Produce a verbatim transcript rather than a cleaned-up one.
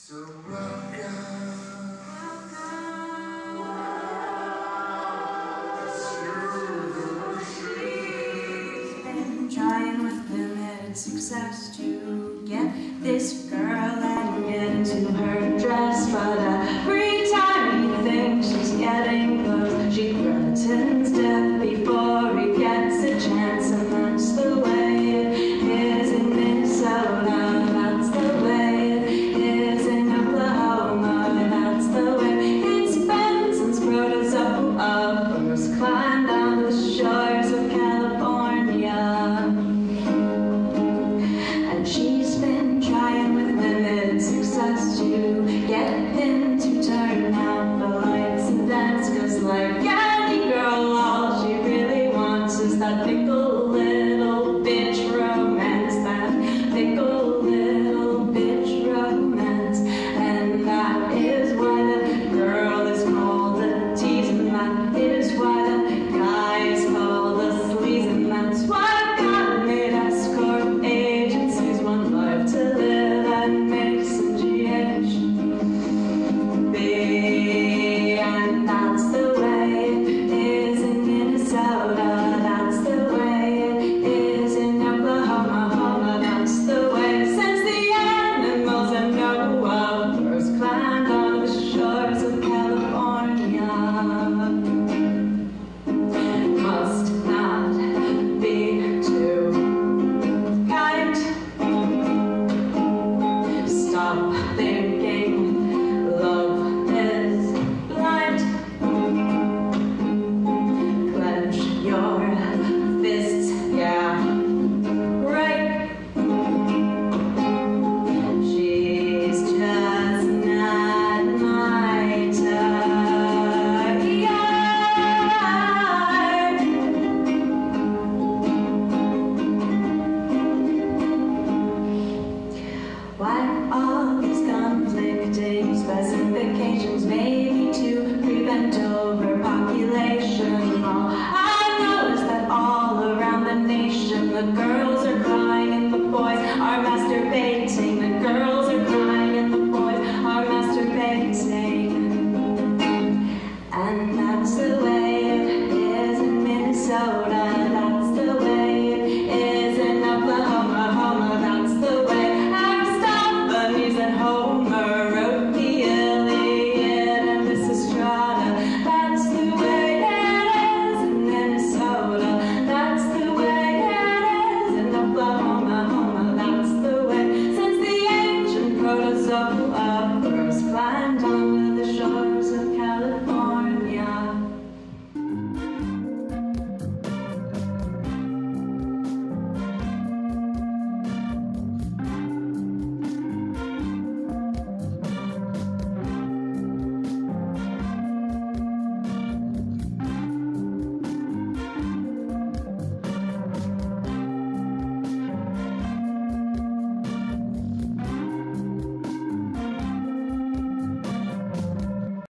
So welcome She's been trying with limited success to get this girl and get into her dress, but every time he thinks she's getting close, she threatens death before he gets a chance, and that's the way it is in Minnesota. That's the way it is in Oklahoma. That's the way it's been since protozoa first climbed on the shores of California. And she's been trying with limited success to get him to turn out the lights and dance, 'cause like any girl, all she really wants is that fickle little bitch romance, that fickle little bitch romance. And that is why the girl is called a tease, and that is why the guy is called a sleaze, and that's why God made escort agencies. One life to live and make some G H B, and that's the way it is in Minnesota. That's the way it is in Oklahoma. That's the way since the animals I know of first climbed on the shores of California. Must not be too kind. Stop thinking love is blind. Clench your fists, yeah, right. She's just not my type. Why all these conflicting specifications? Maybe to prevent overpopulation. All I know is that all around the nation, the girls are crying and the boys are masturbating. The girls are crying and the boys are masturbating. And that's the way it is in Minnesota. That's the way it is in Oklahoma. Homa. That's the way Aristophanes and Homer wrote the Iliad and Lysistrata. That's the way it is in Minnesota. That's the way it is in Oklahoma. Homa. That's the way since the ancient protozoa